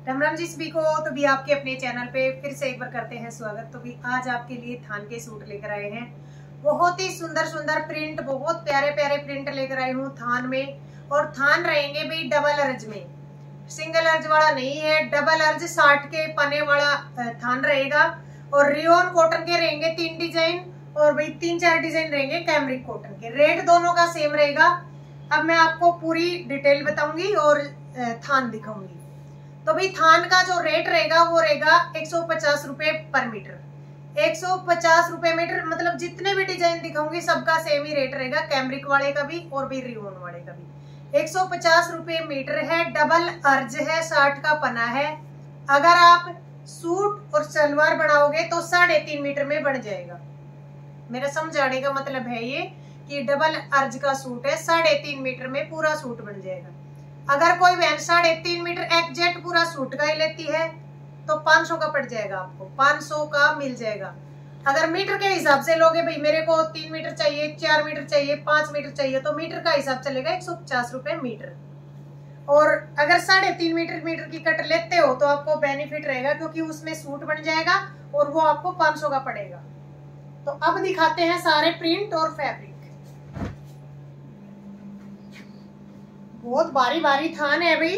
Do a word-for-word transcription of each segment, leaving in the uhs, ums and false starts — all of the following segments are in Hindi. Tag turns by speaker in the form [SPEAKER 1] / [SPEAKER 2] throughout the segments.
[SPEAKER 1] राम राम जी सभी को। तो भी आपके अपने चैनल पे फिर से एक बार करते हैं स्वागत। तो भी आज आपके लिए थान के सूट लेकर आए हैं। बहुत ही सुंदर सुंदर प्रिंट, बहुत प्यारे प्यारे प्रिंट लेकर आई हूँ थान में। और थान रहेंगे भी डबल अर्ज में, सिंगल अर्ज वाला नहीं है, डबल अर्ज साठ के पने वाला थान रहेगा। और रियोन कॉटन के रहेंगे तीन डिजाइन और भाई तीन चार डिजाइन रहेंगे कैमरिक कॉटन के। रेट दोनों का सेम रहेगा। अब मैं आपको पूरी डिटेल बताऊंगी और थान दिखाऊंगी। तो भाई थान का जो रेट रहेगा वो रहेगा एक सौ पचास रुपए पर मीटर। एक सौ पचास रुपए मीटर मतलब जितने भी डिजाइन दिखाऊंगी सबका सेम ही रेट रहेगा, कैमरिक वाले का भी और भी रियोन वाले का भी। एक सौ पचास रुपए मीटर है, डबल अर्ज है, साठ का पना है। अगर आप सूट और सलवार बनाओगे तो साढ़े तीन मीटर में बन जाएगा। मेरा समझाने का मतलब है ये कि डबल अर्ज का सूट है, साढ़े तीन मीटर में पूरा सूट बन जाएगा। अगर कोई बहन साढ़े तीन मीटर एग्जैक्ट पूरा सूट का ही लेती है तो पाँच सौ का पड़ जाएगा, आपको पाँच सौ का मिल जाएगा। अगर मीटर के हिसाब से लोगे, भाई मेरे को तीन मीटर चाहिए, चार मीटर चाहिए, पांच मीटर चाहिए, तो मीटर का हिसाब चलेगा एक सौ पचास रुपए मीटर। और अगर साढ़े तीन मीटर मीटर की कट लेते हो तो आपको बेनिफिट रहेगा क्योंकि उसमें सूट बन जाएगा और वो आपको पाँच सौ का पड़ेगा। तो अब दिखाते हैं सारे प्रिंट और फैब्रिक। बहुत बारी बारी थान है भाई।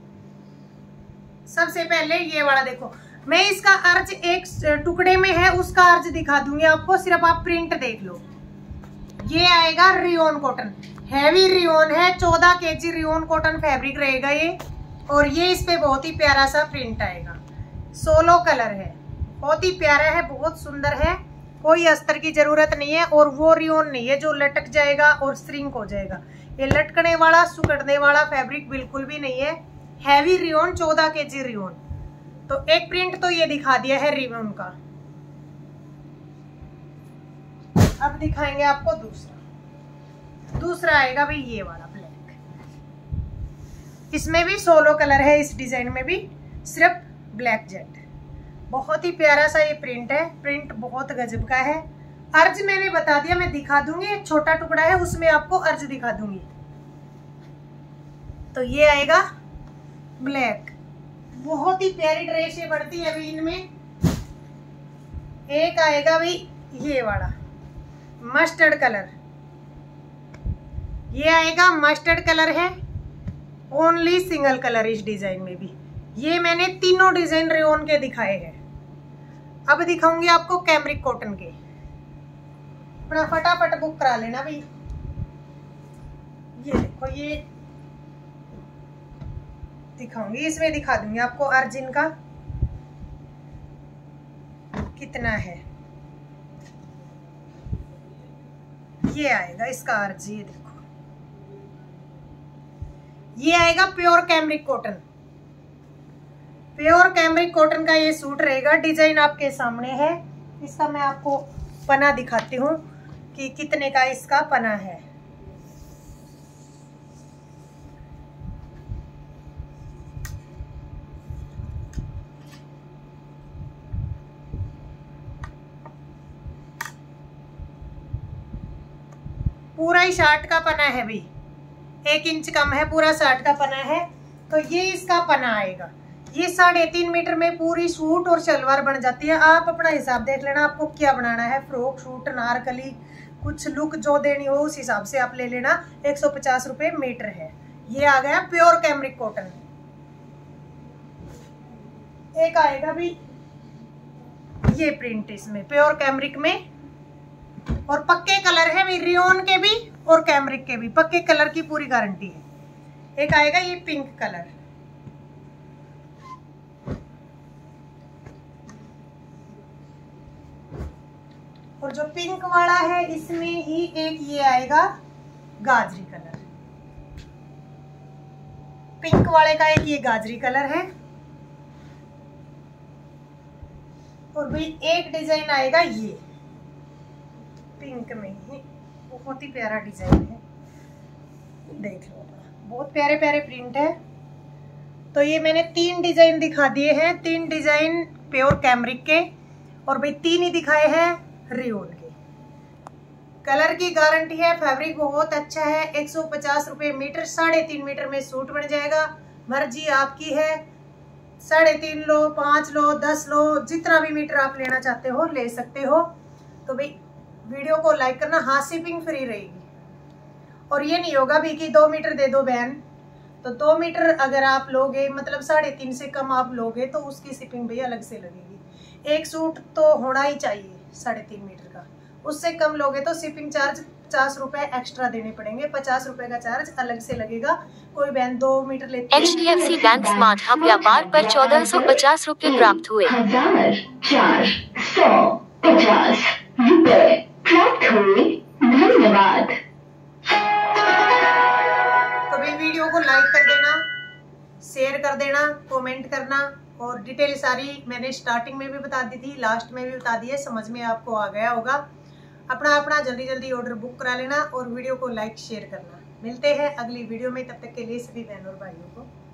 [SPEAKER 1] सबसे पहले ये वाला देखो, मैं इसका अर्ज एक टुकड़े में है उसका अर्ज दिखा दूंगी आपको, सिर्फ आप प्रिंट देख लो। ये आएगा रियोन कॉटन, हैवी रियोन है, चौदह केजी रियोन कॉटन फैब्रिक रहेगा ये। और ये इस पे बहुत ही प्यारा सा प्रिंट आएगा, सोलो कलर है, बहुत ही प्यारा है, बहुत सुंदर है। कोई अस्तर की जरूरत नहीं है और वो रियोन नहीं है जो लटक जाएगा और श्रिंक हो जाएगा। ये लटकने वाला सुकड़ने वाला फैब्रिक बिल्कुल भी नहीं है। हैवी रियोन, चौदह केजी रियोन। तो एक प्रिंट तो ये दिखा दिया है रियोन का। अब दिखाएंगे आपको दूसरा। दूसरा आएगा भाई ये वाला ब्लैक। इसमें भी सोलो कलर है, इस डिजाइन में भी सिर्फ ब्लैक जेट। बहुत ही प्यारा सा ये प्रिंट है, प्रिंट बहुत गजब का है। अर्ज मैंने बता दिया, मैं दिखा दूंगी। एक छोटा टुकड़ा है उसमें आपको अर्ज दिखा दूंगी। तो ये आएगा ब्लैक। बहुत ही प्यारी ड्रेस ये बनती है अभी इनमें। एक आएगा भाई ये वाला मस्टर्ड कलर। ये आएगा मस्टर्ड कलर है, ओनली सिंगल कलर इस डिजाइन में भी। ये मैंने तीनों डिजाइन रेयन के दिखाए हैं। अब दिखाऊंगी आपको कैमरिक कॉटन के। अपना फटाफट बुक करा लेना भाई। ये देखो, ये दिखाऊंगी, इसमें दिखा दूंगी आपको अर्जिन का कितना है। ये आएगा इसका अर्ज, ये देखो, ये आएगा pure cambric cotton. Pure cambric cotton का ये सूट रहेगा। डिजाइन आपके सामने है। इसका मैं आपको पना दिखाती हूँ कि कितने का इसका पना है। पूरा ही साठ का पना है भाई, एक इंच कम है, पूरा साठ का पना है। तो ये इसका पना आएगा। ये साढ़े तीन मीटर में पूरी सूट और सलवार बन जाती है। आप अपना हिसाब देख लेना आपको क्या बनाना है, फ्रॉक सूट, नारकली, कुछ लुक जो देनी हो उस हिसाब से आप ले लेना। एक सौ पचास रुपए मीटर है। ये आ गया प्योर कैमरिक कॉटन। एक आएगा भी ये प्रिंट इसमें प्योर कैमरिक में, और पक्के कलर है भी, रियोन के भी और कैमरिक के भी पक्के कलर की पूरी गारंटी है। एक आएगा ये पिंक कलर। और जो पिंक वाला है इसमें ही एक ये आएगा गाजरी कलर। पिंक वाले का एक ये गाजरी कलर है। और भाई एक डिजाइन आएगा ये पिंक में ही, बहुत ही प्यारा डिजाइन है, देख लो, बहुत प्यारे प्यारे प्रिंट है। तो ये मैंने तीन डिजाइन दिखा दिए हैं, तीन डिजाइन प्योर कैमरिक के, और भाई तीन ही दिखाए हैं रियोन के। कलर की गारंटी है, फैब्रिक बहुत अच्छा है। एक सौ पचास रुपए मीटर, साढ़े तीन मीटर में सूट बन जाएगा। मर्जी आपकी है, साढ़े तीन लो, पाँच लो, दस लो, जितना भी मीटर आप लेना चाहते हो ले सकते हो। तो भाई वीडियो को लाइक करना। हाँ शिपिंग फ्री रहेगी, और ये नहीं होगा भी कि दो मीटर दे दो बहन, तो दो मीटर अगर आप लोगे मतलब साढ़े तीन से कम आप लोगे तो उसकी शिपिंग भी अलग से लगेगी। एक सूट तो होना ही चाहिए साढ़े तीन मीटर का, उससे कम लोगे तो शिपिंग चार्ज पचास रुपए एक्स्ट्रा देने पड़ेंगे, पचास रुपए का चार्ज अलग से लगेगा। कोई बहन दो मीटर लेती है।
[SPEAKER 2] H D F C bank smart hub Vyapar पर चौदह सौ पचास रूपए प्राप्त हुए।
[SPEAKER 3] हजार चार सौ पचास रुपए प्राप्त हुए। धन्यवाद।
[SPEAKER 1] तो भाई वीडियो को लाइक कर देना, शेयर कर देना, कमेंट करना, और डिटेल सारी मैंने स्टार्टिंग में भी बता दी थी, लास्ट में भी बता दी है, समझ में आपको आ गया होगा। अपना अपना जल्दी जल्दी ऑर्डर बुक करा लेना और वीडियो को लाइक शेयर करना। मिलते हैं अगली वीडियो में, तब तक के लिए सभी बहनों और भाइयों को